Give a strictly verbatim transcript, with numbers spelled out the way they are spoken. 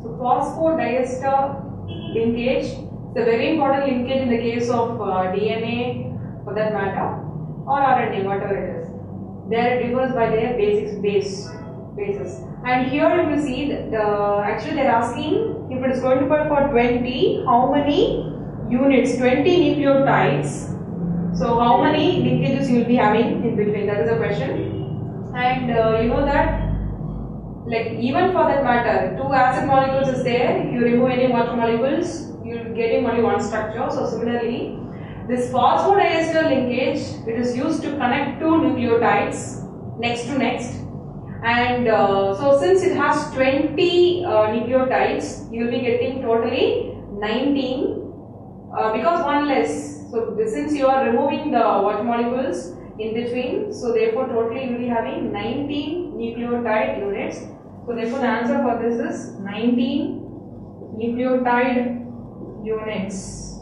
So phosphodiester linkage is a very important linkage in the case of uh, D N A for that matter, or R N A, whatever it is. There it differs by their basics base basis. And here you will see that uh, actually they are asking if it is going to be for twenty, how many units, twenty nucleotides. So how many linkages you will be having in between, that is a question. And uh, you know that, like even for that matter, two acid molecules is there. If you remove any water molecules, you will getting only one structure. So similarly, this phosphodiester linkage, it is used to connect two nucleotides next to next. And uh, so since it has twenty uh, nucleotides, you will be getting totally nineteen uh, because one less. So since you are removing the water molecules in between, so therefore totally you will be having nineteen nucleotide units. So therefore the answer for this is nineteen nucleotide units.